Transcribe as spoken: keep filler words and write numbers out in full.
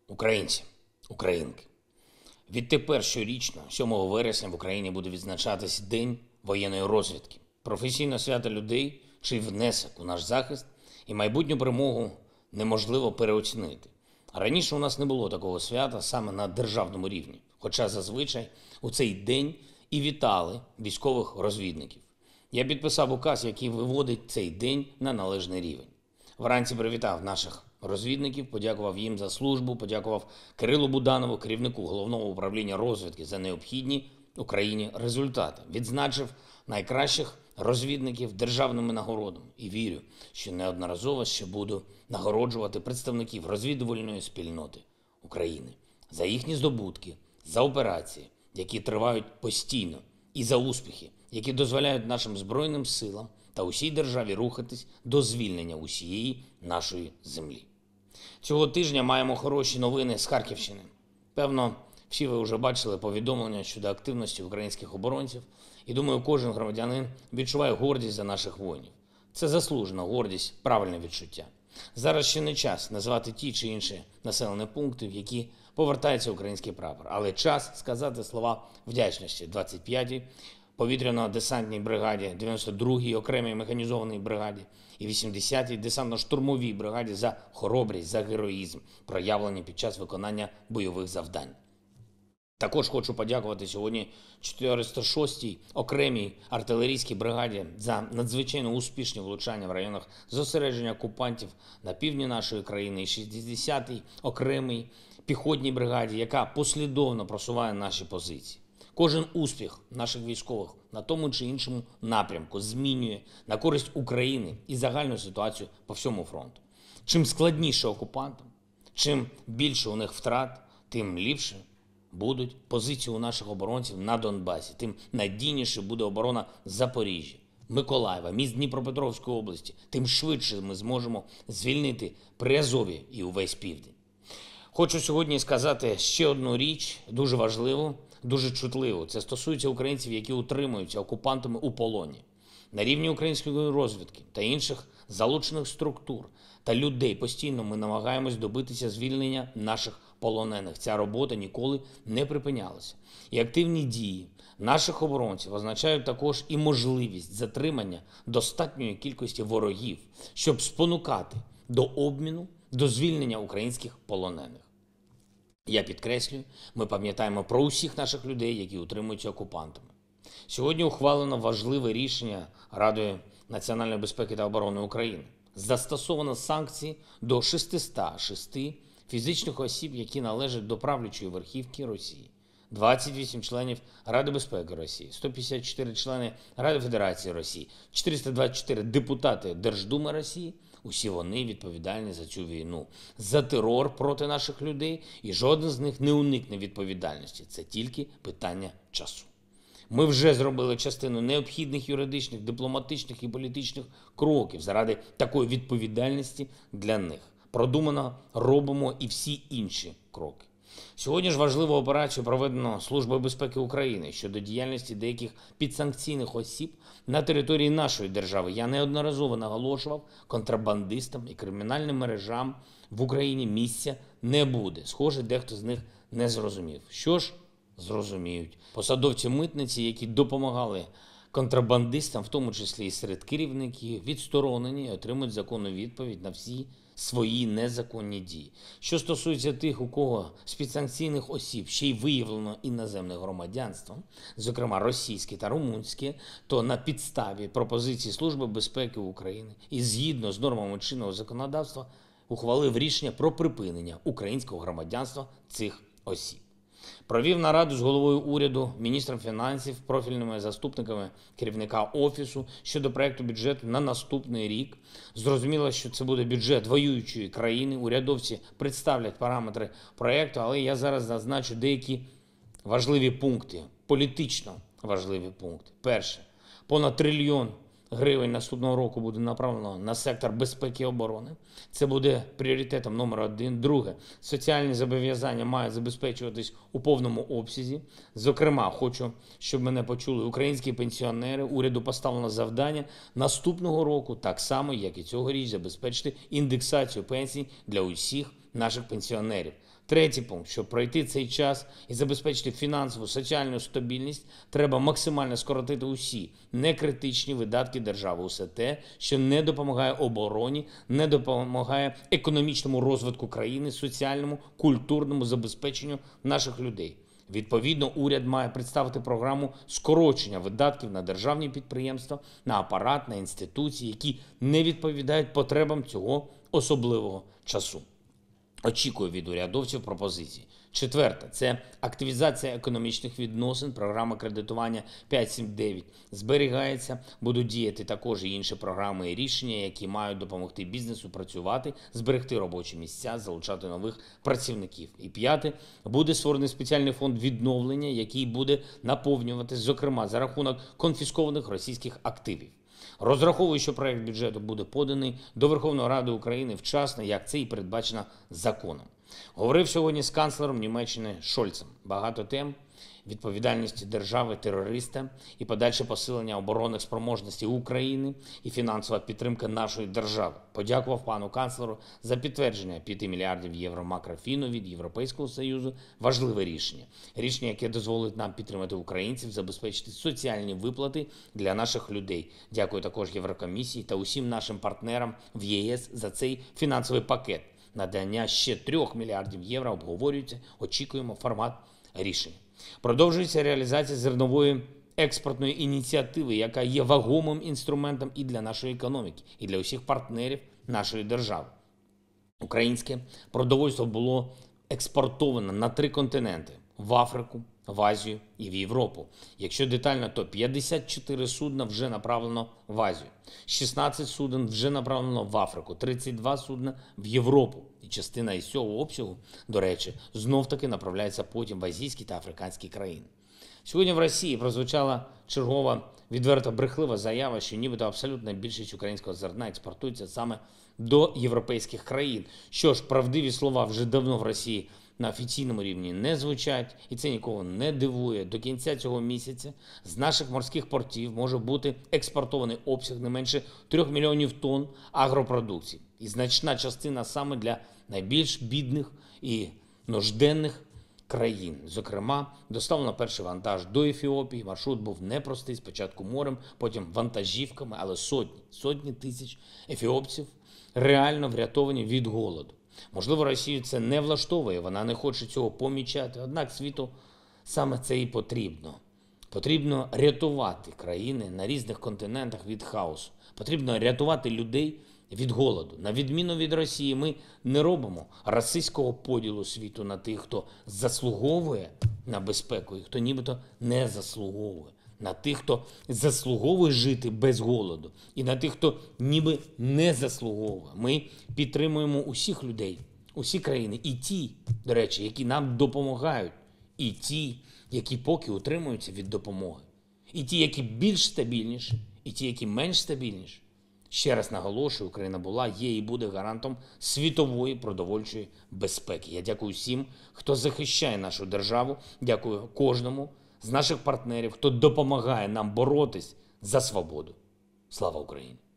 Українці, українки, відтепер щорічно, сьомого вересня, в Україні буде відзначатись День воєнної розвідки. Професійне свято людей, чий внесок у наш захист і майбутню перемогу неможливо переоцінити. Раніше у нас не було такого свята саме на державному рівні, хоча зазвичай у цей день і вітали військових розвідників. Я підписав указ, який виводить цей день на належний рівень. Вранці привітав наших розвідників, подякував їм за службу, подякував Кирилу Буданову, керівнику Головного управління розвідки, за необхідні Україні результати. Відзначив найкращих розвідників державними нагородами. І вірю, що неодноразово ще буду нагороджувати представників розвідувальної спільноти України за їхні здобутки, за операції, які тривають постійно, і за успіхи, які дозволяють нашим Збройним силам та усій державі рухатись до звільнення усієї нашої землі. Цього тижня маємо хороші новини з Харківщини. Певно, всі ви вже бачили повідомлення щодо активності українських оборонців, і думаю, кожен громадянин відчуває гордість за наших воїнів. Це заслужена гордість, правильне відчуття. Зараз ще не час назвати ті чи інші населені пункти, в які повертається український прапор, але час сказати слова вдячності двадцять п'ятій повітряно-десантній бригаді, дев'яносто другій окремій механізованій бригаді і вісімдесятій десантно-штурмовій бригаді за хоробрість, за героїзм, проявлені під час виконання бойових завдань. Також хочу подякувати сьогодні чотириста шостій окремій артилерійській бригаді за надзвичайно успішні влучання в районах зосередження окупантів на півдні нашої країни і шістдесятій окремій піхотній бригаді, яка послідовно просуває наші позиції. Кожен успіх наших військових на тому чи іншому напрямку змінює на користь України і загальну ситуацію по всьому фронту. Чим складніше окупантам, чим більше у них втрат, тим ліпше будуть позиції у наших оборонців на Донбасі, тим надійніше буде оборона Запоріжжя, Миколаєва, міст Дніпропетровської області, тим швидше ми зможемо звільнити Приазов'я і увесь південь. Хочу сьогодні сказати ще одну річ, дуже важливу, дуже чутливу. Це стосується українців, які утримуються окупантами у полоні. На рівні української розвідки та інших залучених структур та людей постійно ми намагаємось добитися звільнення наших полонених. Ця робота ніколи не припинялася. І активні дії наших оборонців означають також і можливість затримання достатньої кількості ворогів, щоб спонукати до обміну, до звільнення українських полонених. Я підкреслюю, ми пам'ятаємо про усіх наших людей, які утримуються окупантами. Сьогодні ухвалено важливе рішення Радою національної безпеки та оборони України. Застосовано санкції до шістсот шести фізичних осіб, які належать до правлячої верхівки Росії. двадцять вісім членів Ради безпеки Росії, сто п'ятдесят чотири члени Ради Федерації Росії, чотириста двадцять чотири депутати Держдуми Росії. Усі вони відповідальні за цю війну, за терор проти наших людей, і жоден з них не уникне відповідальності. Це тільки питання часу. Ми вже зробили частину необхідних юридичних, дипломатичних і політичних кроків заради такої відповідальності для них. Продумано робимо і всі інші кроки. Сьогодні ж важливу операцію проведено Службою безпеки України щодо діяльності деяких підсанкційних осіб на території нашої держави. Я неодноразово наголошував, контрабандистам і кримінальним мережам в Україні місця не буде. Схоже, дехто з них не зрозумів. Що ж, зрозуміють. Посадовці митниці, які допомагали контрабандистам, в тому числі і серед керівників, відсторонені, отримують законну відповідь на всі свої незаконні дії. Що стосується тих, у кого з підсанкційних осіб ще й виявлено іноземне громадянство, зокрема російське та румунське, то на підставі пропозиції Служби безпеки України і згідно з нормами чинного законодавства ухвалив рішення про припинення українського громадянства цих осіб. Провів нараду з головою уряду, міністром фінансів, профільними заступниками керівника Офісу щодо проекту бюджету на наступний рік. Зрозуміло, що це буде бюджет воюючої країни. Урядовці представлять параметри проекту, але я зараз зазначу деякі важливі пункти, політично важливі пункти. Перше. Понад трильйон гривень наступного року буде направлено на сектор безпеки і оборони. Це буде пріоритетом номер один. Друге, соціальні зобов'язання мають забезпечуватись у повному обсязі. Зокрема, хочу, щоб мене почули українські пенсіонери. Уряду поставлено завдання наступного року, так само, як і цьогоріч, забезпечити індексацію пенсій для усіх наших пенсіонерів. Третій пункт. Щоб пройти цей час і забезпечити фінансову, соціальну стабільність, треба максимально скоротити усі некритичні видатки держави. Усе те, що не допомагає обороні, не допомагає економічному розвитку країни, соціальному, культурному забезпеченню наших людей. Відповідно, уряд має представити програму скорочення видатків на державні підприємства, на апарат, на інституції, які не відповідають потребам цього особливого часу. Очікую від урядовців пропозицій. Четверте – це активізація економічних відносин, програма кредитування п'ять сім дев'ять зберігається, будуть діяти також і інші програми і рішення, які мають допомогти бізнесу працювати, зберегти робочі місця, залучати нових працівників. І п'яте – буде створений спеціальний фонд відновлення, який буде наповнюватись, зокрема, за рахунок конфіскованих російських активів. Розраховую, що проект бюджету буде поданий до Верховної Ради України вчасно, як це і передбачено законом. Говорив сьогодні з канцлером Німеччини Шольцем. Багато тем: відповідальності держави-терориста і подальше посилення оборонних спроможностей України і фінансова підтримка нашої держави. Подякував пану канцлеру за підтвердження п'яти мільярдів євро макрофіну від Європейського Союзу. Важливе рішення. Рішення, яке дозволить нам підтримати українців, забезпечити соціальні виплати для наших людей. Дякую також Єврокомісії та усім нашим партнерам в ЄС за цей фінансовий пакет. Надання ще трьох мільярдів євро обговорюється, очікуємо формат рішення. Продовжується реалізація зернової експортної ініціативи, яка є вагомим інструментом і для нашої економіки, і для усіх партнерів нашої держави. Українське продовольство було експортовано на три континенти – в Африку, в Азію і в Європу. Якщо детально, то п'ятдесят чотири судна вже направлено в Азію, шістнадцять суден вже направлено в Африку, тридцять два судна в Європу. І частина із цього обсягу, до речі, знов-таки направляється потім в азійські та африканські країни. Сьогодні в Росії прозвучала чергова відверто брехлива заява, що нібито абсолютна більшість українського зерна експортується саме до європейських країн. Що ж, правдиві слова вже давно в Росії на офіційному рівні не звучать, і це нікого не дивує. До кінця цього місяця з наших морських портів може бути експортований обсяг не менше трьох мільйонів тонн агропродукції. І значна частина саме для найбільш бідних і нужденних країн. Зокрема, доставлено перший вантаж до Ефіопії. Маршрут був непростий, спочатку морем, потім вантажівками, але сотні, сотні тисяч ефіопців реально врятовані від голоду. Можливо, Росію це не влаштовує, вона не хоче цього помічати, однак світу саме це і потрібно. Потрібно рятувати країни на різних континентах від хаосу. Потрібно рятувати людей від голоду. На відміну від Росії, ми не робимо расистського поділу світу на тих, хто заслуговує на безпеку і хто нібито не заслуговує. На тих, хто заслуговує жити без голоду, і на тих, хто ніби не заслуговує. Ми підтримуємо усіх людей, усі країни, і ті, до речі, які нам допомагають, і ті, які поки утримуються від допомоги, і ті, які більш стабільніші, і ті, які менш стабільніші. Ще раз наголошую, Україна була, є і буде гарантом світової продовольчої безпеки. Я дякую всім, хто захищає нашу державу, дякую кожному з наших партнерів, хто допомагає нам боротись за свободу. Слава Україні!